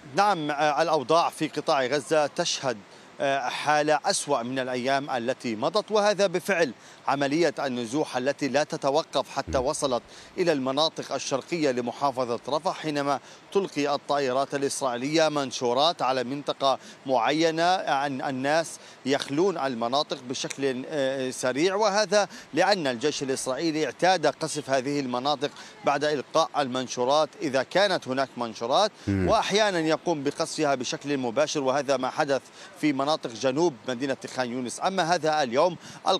نعم، الأوضاع في قطاع غزة تشهد حالة أسوأ من الأيام التي مضت، وهذا بفعل عملية النزوح التي لا تتوقف حتى وصلت إلى المناطق الشرقية لمحافظة رفح، حينما تلقي الطائرات الإسرائيلية منشورات على منطقة معينة عن الناس يخلون المناطق بشكل سريع، وهذا لأن الجيش الإسرائيلي اعتاد قصف هذه المناطق بعد إلقاء المنشورات إذا كانت هناك منشورات، وأحيانا يقوم بقصفها بشكل مباشر، وهذا ما حدث في مناطق جنوب مدينة خان يونس. أما هذا اليوم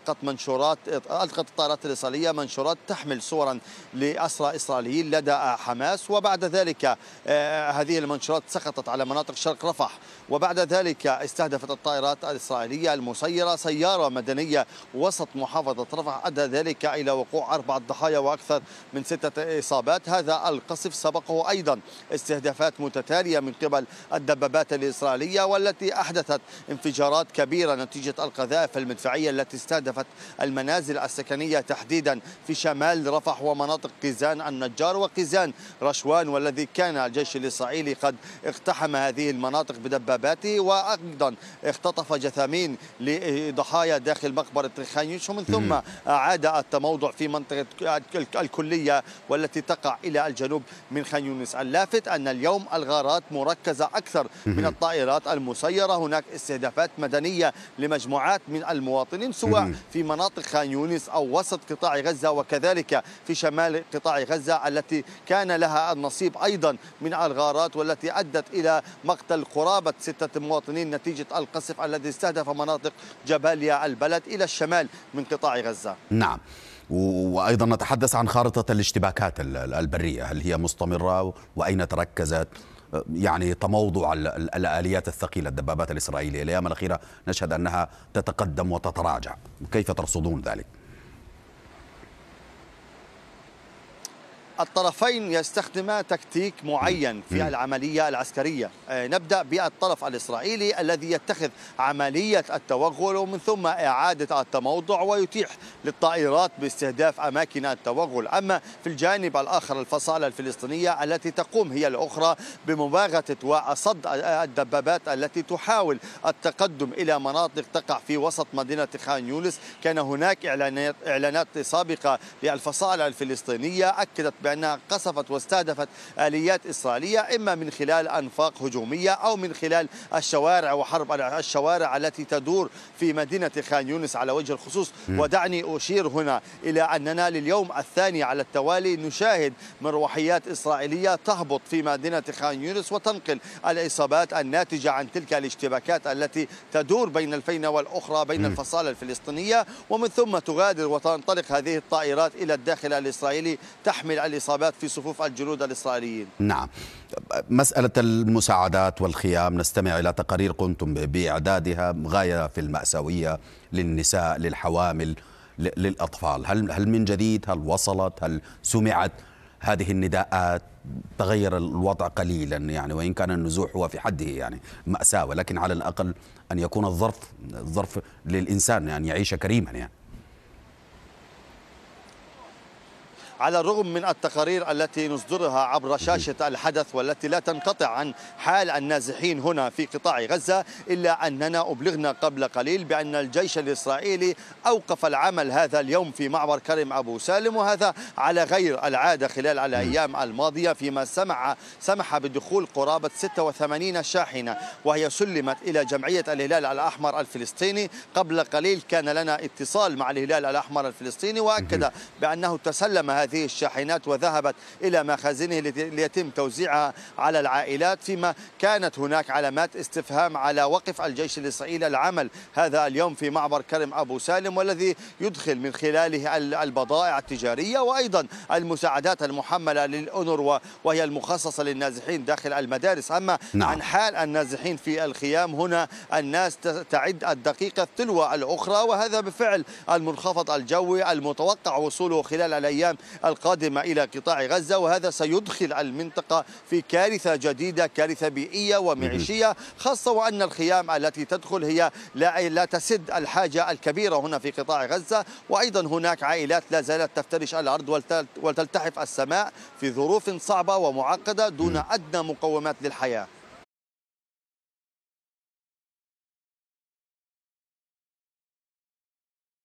ألقت الطائرات الإسرائيلية منشورات تحمل صورا لأسرى إسرائيليين لدى حماس، وبعد ذلك هذه المنشورات سقطت على مناطق شرق رفح، وبعد ذلك استهدفت الطائرات الإسرائيلية المسيرة سيارة مدنية وسط محافظة رفح، أدى ذلك إلى وقوع 4 ضحايا وأكثر من 6 إصابات. هذا القصف سبقه أيضا استهدافات متتالية من قبل الدبابات الإسرائيلية، والتي أحدثت انفجارات كبيرة نتيجة القذائف المدفعية التي استهدفت المنازل السكنية تحديدا في شمال رفح ومناطق قيزان النجار وقيزان رشوان، والذي كان الجيش الإسرائيلي قد اقتحم هذه المناطق بدباباته، وأيضا اختطف جثامين لضحايا داخل مقبرة خان يونس، ومن ثم أعاد التموضع في منطقة الكلية والتي تقع إلى الجنوب من خان يونس. اللافت أن اليوم الغارات مركزة أكثر من الطائرات المسيرة، هناك استهدافات مدنية لمجموعات من المواطنين سواء في مناطق خان يونس أو وسط قطاع غزة، وكذلك في شمال قطاع غزة التي كان لها النصيب أيضا من الغارات، والتي أدت إلى مقتل قرابة 6 مواطنين نتيجة القصف الذي استهدف مناطق جباليا البلد إلى الشمال من قطاع غزة. نعم، وأيضا نتحدث عن خارطة الاشتباكات البرية، هل هي مستمرة وأين تركزت؟ يعني تموضع الآليات الثقيلة الدبابات الإسرائيلية الأيام الأخيرة نشهد أنها تتقدم وتتراجع، كيف ترصدون ذلك؟ الطرفين يستخدما تكتيك معين في العملية العسكرية. نبدأ بالطرف الإسرائيلي الذي يتخذ عملية التوغل ومن ثم إعادة التموضع ويتيح للطائرات باستهداف أماكن التوغل. أما في الجانب الآخر الفصائل الفلسطينية التي تقوم هي الأخرى بمباغتة وصد الدبابات التي تحاول التقدم إلى مناطق تقع في وسط مدينة خان يونس. كان هناك إعلانات سابقة للفصائل الفلسطينية أكدت بأنها قصفت واستهدفت آليات إسرائيلية إما من خلال أنفاق هجومية أو من خلال الشوارع وحرب الشوارع التي تدور في مدينة خان يونس على وجه الخصوص. ودعني أشير هنا إلى أننا لليوم الثاني على التوالي نشاهد مروحيات إسرائيلية تهبط في مدينة خان يونس وتنقل الإصابات الناتجة عن تلك الاشتباكات التي تدور بين الفينة والأخرى بين الفصائل الفلسطينية، ومن ثم تغادر وتنطلق هذه الطائرات إلى الداخل الإسرائيلي تحمل الإصابات في صفوف الجنود الإسرائيليين. نعم، مسألة المساعدات والخيام، نستمع إلى تقارير قمتم بإعدادها غاية في المأساوية للنساء، للحوامل، للأطفال. هل من جديد؟ هل وصلت؟ هل سمعت هذه النداءات؟ تغير الوضع قليلا يعني، وإن كان النزوح هو في حده يعني مأساة، ولكن على الأقل أن يكون الظرف للإنسان يعني يعيش كريما يعني. على الرغم من التقارير التي نصدرها عبر شاشة الحدث والتي لا تنقطع عن حال النازحين هنا في قطاع غزة، إلا أننا أبلغنا قبل قليل بأن الجيش الإسرائيلي أوقف العمل هذا اليوم في معبر كرم أبو سالم، وهذا على غير العادة خلال الأيام الماضية، فيما سمح بدخول قرابة 86 شاحنة وهي سلمت إلى جمعية الهلال الأحمر الفلسطيني. قبل قليل كان لنا اتصال مع الهلال الأحمر الفلسطيني وأكد بأنه تسلم هذه الشاحنات وذهبت إلى مخازنه ليتم توزيعها على العائلات، فيما كانت هناك علامات استفهام على وقف الجيش الإسرائيلي العمل هذا اليوم في معبر كرم أبو سالم، والذي يدخل من خلاله البضائع التجارية وأيضا المساعدات المحملة للأونروا وهي المخصصة للنازحين داخل المدارس. أما عن حال النازحين في الخيام، هنا الناس تعد الدقيقة تلو الأخرى، وهذا بفعل المنخفض الجوي المتوقع وصوله خلال الأيام القادمة إلى قطاع غزة، وهذا سيدخل المنطقة في كارثة جديدة، كارثة بيئية ومعيشية، خاصة وأن الخيام التي تدخل هي لا تسد الحاجة الكبيرة هنا في قطاع غزة، وأيضا هناك عائلات لا زالت تفترش الأرض وتلتحف السماء في ظروف صعبة ومعقدة دون أدنى مقومات للحياة.